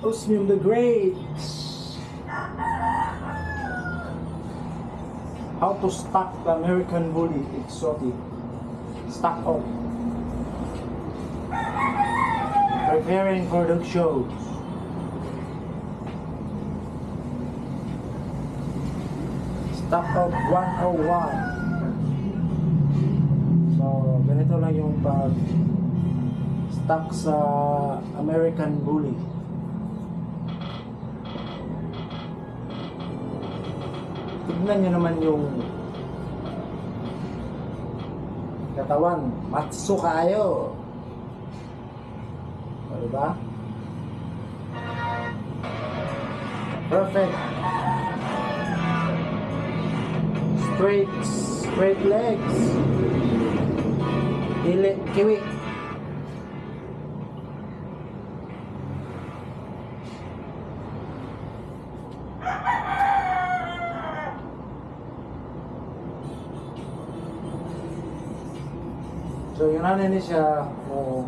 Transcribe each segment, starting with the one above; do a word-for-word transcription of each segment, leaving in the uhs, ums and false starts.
Osmium the Great. How to stock the American Bully Exotic. Stock up. Preparing for the shows. Stock up one oh one. So, ganito lang yung pag stock sa American Bully. Tignan nyo naman yung katawan, matso kayo. O, diba? Perfect. Straight, straight legs. Dili, kiwi. So yun na ni siya mo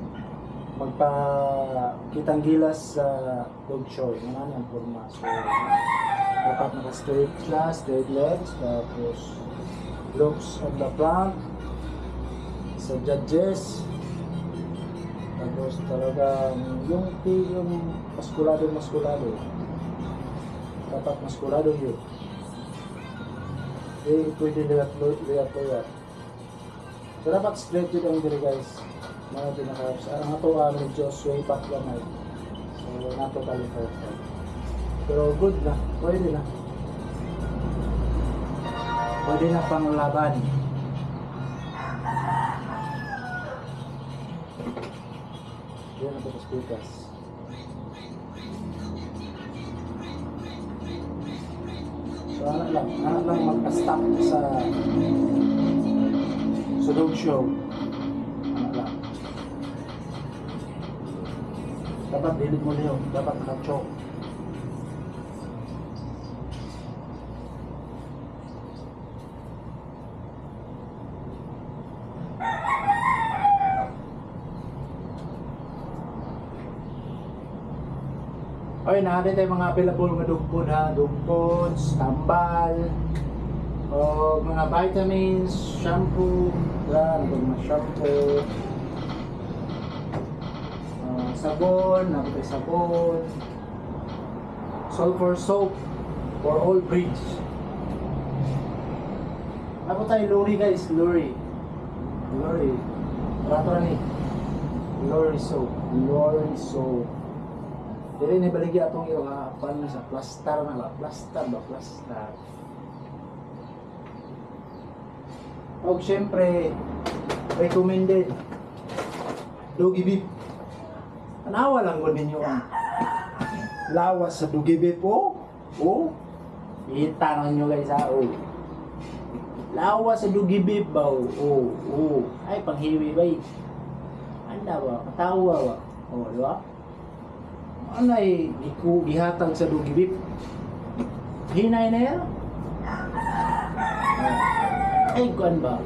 magpakitang gilas sa dog show. Yun na ang forma. So dapat naka-straight siya, straight legs, tapos looks on the front sa judges, tapos talagang yung yung maskulado maskulado dapat maskulado yun. Eh, pwede lihat lihat lihat. So dapat straight yun ang diri guys. Mga pinaka-harps. Ang ato ah, medyo sway back lang ay. So nato kalifar. Pero good na. Pwede na. Pwede na pang laban. Yan ang patas-pitas. So anak lang. Anak lang magka-stop sa sa dog show. Ano lang. Dapat dilig mo niyo. Dapat naka-choke. Okay, natin tayo mga available nga dugpod ha. Dugpods, tambal, o mga vitamins, shampoo, yan, mga shampoo, uh, sabon, natin sabon, sulfur soap for all breeds. Ako tayo luri guys, luri. Luri. Rato na ni. Luri soap. Luri soap. Dili ni baligya atong iyo ha, pan sa plaster na ba, plaster ba, plaster. Og syempre recommended doggy beef. Tanawa lang gud ninyo ang lawas sa doggy beef oh. Oh. Kita na nyo guys ha, oh. Lawas sa doggy beef ba, oh. Oh, oh. Ay panghiwi ba eh. Anda ba, katawa ba. Oh, di ba? Ano ay giku gihatag sa doggy beef. Hinay na yan. Ay kuan ba?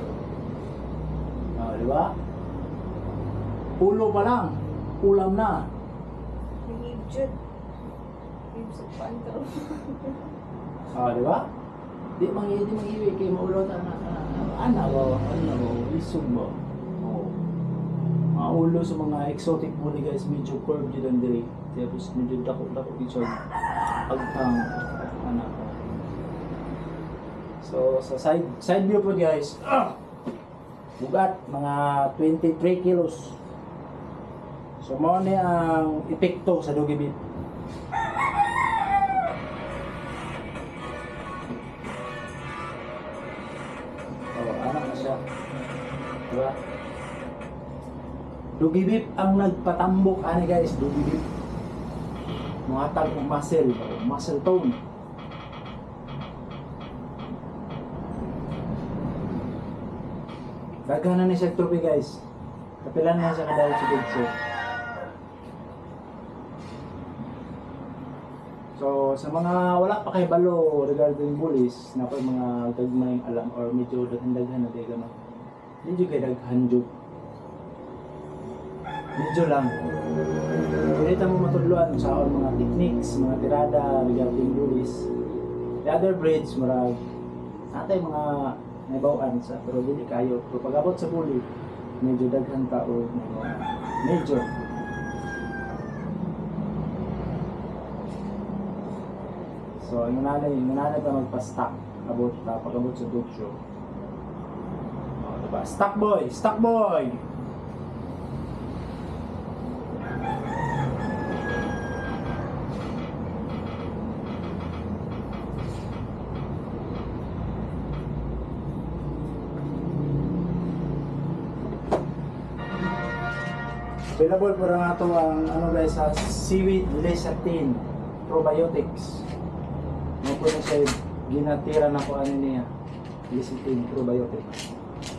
Ah, di ba? Ulo pa lang, ulam na. Hibjud. Hibjud pantro. Ah, di ba? Di mangi di mangiwi kay maulo ta na ana ba, ano ba, isog ba. Oh. Mga ulo sa mga exotic bully guys, medyo curved yun ang diri. Tapos medyo dako-dako dito pagtang anak ko. So sa side side view po guys, ah! Bugat mga twenty-three kilos. So mo ni ang epekto sa doggy beef. Oh, anak na siya. Diba? Doggy beef ang nagpatambok ani guys, doggy beef. Mga tag ng muscle, muscle tone. Gagana ni siya trophy guys. Kapilan na siya kadawat sa picture. So sa mga wala pa kay balo regarding bullies, na pa mga gagmayng alam or medyo daghan-daghan na di gano'n. Medyo kay daghan jud. Medyo lang. Pinita mo matudluan sa akong mga techniques, mga tirada regarding bullies. The other breeds, marag natay mga naibawan sa pero dili kayo. Pero pag abot sa bully, medyo daghan ka o medyo. So, ang nanay, ang nanay pa magpa-stock abot pa pag abot sa dojo. Oh, diba? Stock boy, stock boy. Available po na ito ang ano guys sa seaweed lecithin probiotics. Ano po na siya ginatira na ko ano niya lecithin probiotics.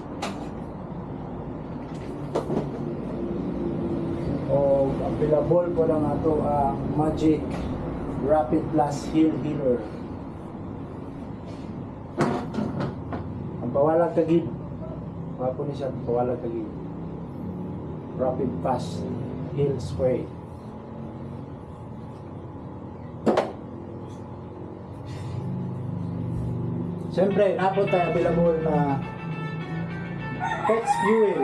O available po na ito ang Magic Rapid Plus Heal Healer. Ang pawalag kagid. Wala po niya siya pawalag kagid. Rapid Fast Heal Spray. Siyempre, napot tayo available na Pets Fuel.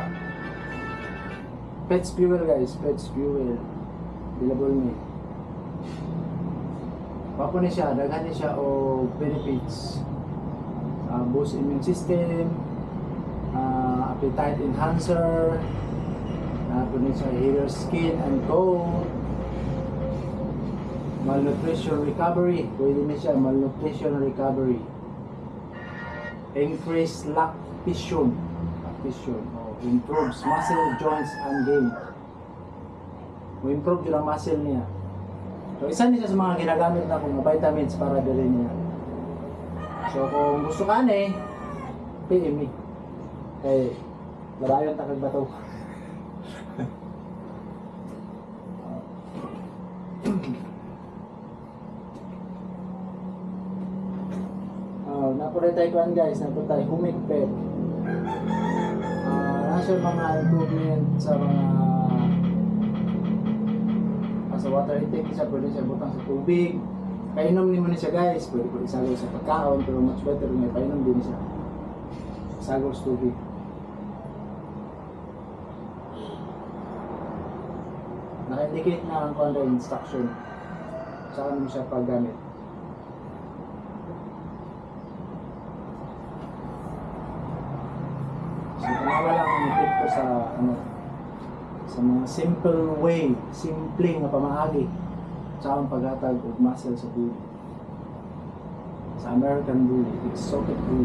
Pets Fuel guys, Pets Fuel. Available ni. Papo ni siya, daghan ni siya o benefits. Uh, boost immune system, uh, appetite enhancer, Napon sa hair, skin, and coat. Malnutrition recovery. Pwede na siya, malnutrition recovery. Increase lactation. Lactation. Oh, improves muscle, joints, and game. Improve yung muscle niya. So, isa niya sa mga ginagamit na kong vitamins para dali niya. So, kung gusto ka na eh, P M me. Kaya, labayon takag ba ito? Oh, napuray tayo kuhan guys, napuray tayo humig pet. Uh, nasa mga improvement sa mga uh, sa water intake, isa pwede siya butang sa tubig. Kainom ni mo na siya guys, pwede po isagaw sa pagkaon, pero much better nga kainom din siya. Isagaw sa tubig. Naka-indicate na ang content instruction saan mo siya paggamit. So, kanawa lang ang tip ko sa ano, sa mga simple way, simple nga pamaagi sa ang paghatag og muscle sa bully. Sa American bully, exotic bully.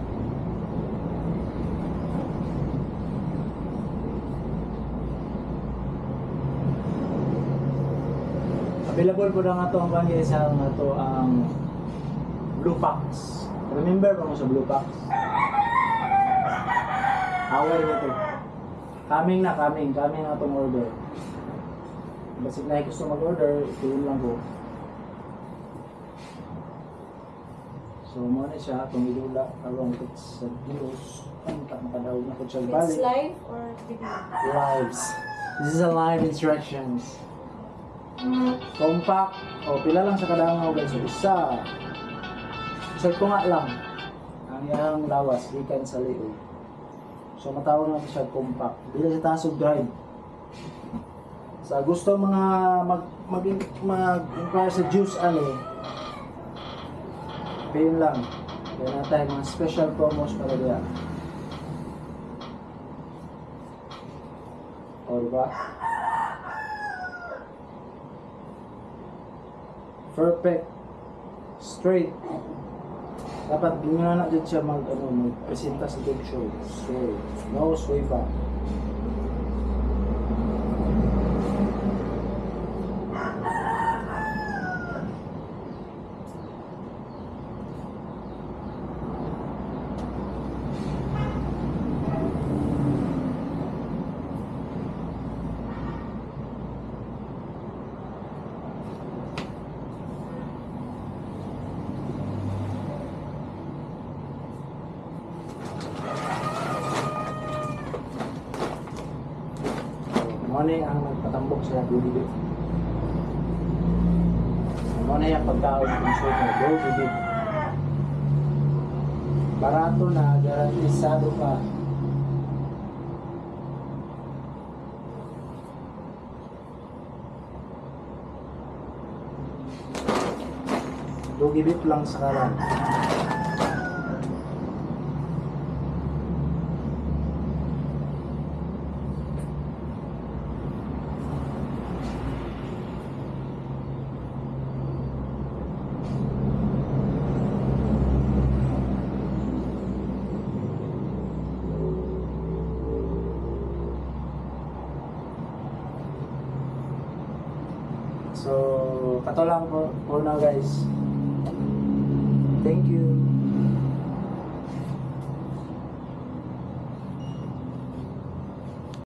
Available po na nga ito ang bangya sa nga ito ang Blue Fox. Remember ba mo sa Blue Fox? Away na ito. Coming na, coming. Coming na itong order. Basig na gusto mag-order, ituin lang ko. So, muna siya, itong idula. Karong ito sa Dios. Ang makadawag na ito siya. It's live or video? Lives. This is a live instructions. Compact. O, pila lang sa kadangaw guys. So, isa. Isa ko nga lang. Ang iyang lawas. Ikan sa liog. So, matawag natin siya compact. Dili sa taas of drive. Sa gusto mga mag mag mag mag sa juice ano. Pin lang. Kaya natin mga special promos para diyan. O, diba? Perfect. Straight. Dapat ginawa na dyan siya mag, ano, mag-presenta sa talk show. Straight. No sway back. Ano ang nagpatambok sa Doggy Beef. Ano yung pagkaon ng consumer, Doggy Beef. Barato na, garantisado pa. Doggy Beef lang sa kalan. So, kato lang for, for now guys. Thank you.